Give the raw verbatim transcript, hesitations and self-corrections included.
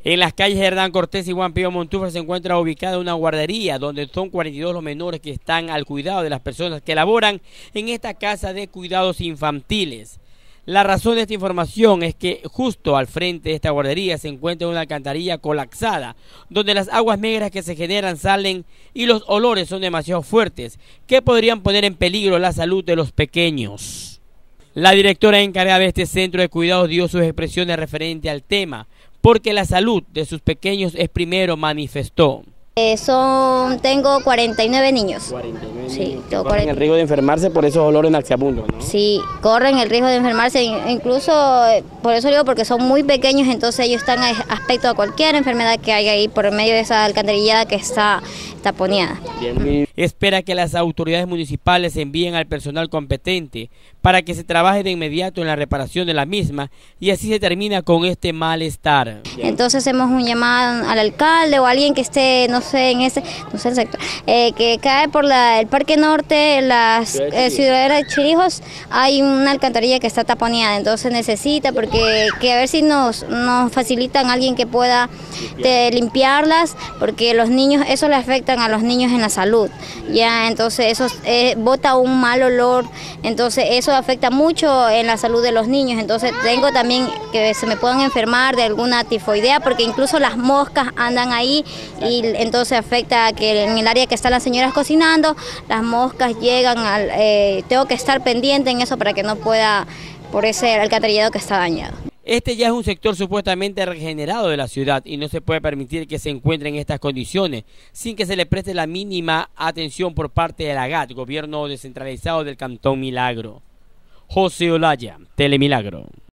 En las calles Hernán Cortés y Juan Pío Montúfar se encuentra ubicada una guardería donde son cuarenta y dos los menores que están al cuidado de las personas que laboran en esta casa de cuidados infantiles. La razón de esta información es que justo al frente de esta guardería se encuentra una alcantarilla colapsada, donde las aguas negras que se generan salen y los olores son demasiado fuertes, que podrían poner en peligro la salud de los pequeños. La directora encargada de este centro de cuidados dio sus expresiones referente al tema, porque la salud de sus pequeños es primero, manifestó. Eh, son, tengo cuarenta y nueve niños. cuarenta y nueve sí, niños. tengo Corren cuarenta. el riesgo de enfermarse por esos olores nauseabundos, ¿no? Sí, corren el riesgo de enfermarse, incluso, por eso digo, porque son muy pequeños, entonces ellos están a aspecto a cualquier enfermedad que haya ahí por medio de esa alcantarillada que está taponeada. Bien. Espera que las autoridades municipales envíen al personal competente para que se trabaje de inmediato en la reparación de la misma y así se termina con este malestar. Entonces hacemos un llamado al alcalde o a alguien que esté, no sé, en ese, no sé el sector, eh, que cae por la, el Parque Norte, la eh, Ciudadela de Chirijos, hay una alcantarilla que está taponeada, entonces necesita, porque que a ver si nos, nos facilitan a alguien que pueda de, limpiarlas, porque los niños, eso le afectan a los niños en la salud, ya, entonces eso eh, bota un mal olor, entonces eso afecta mucho en la salud de los niños, entonces tengo también que se me puedan enfermar de alguna tifoidea, porque incluso las moscas andan ahí y entonces afecta que en el área que están las señoras cocinando, las moscas llegan, al, eh, tengo que estar pendiente en eso para que no pueda, por ese alcantarillado que está dañado. Este ya es un sector supuestamente regenerado de la ciudad y no se puede permitir que se encuentre en estas condiciones sin que se le preste la mínima atención por parte de la G A T, gobierno descentralizado del Cantón Milagro. José Olaya, Telemilagro.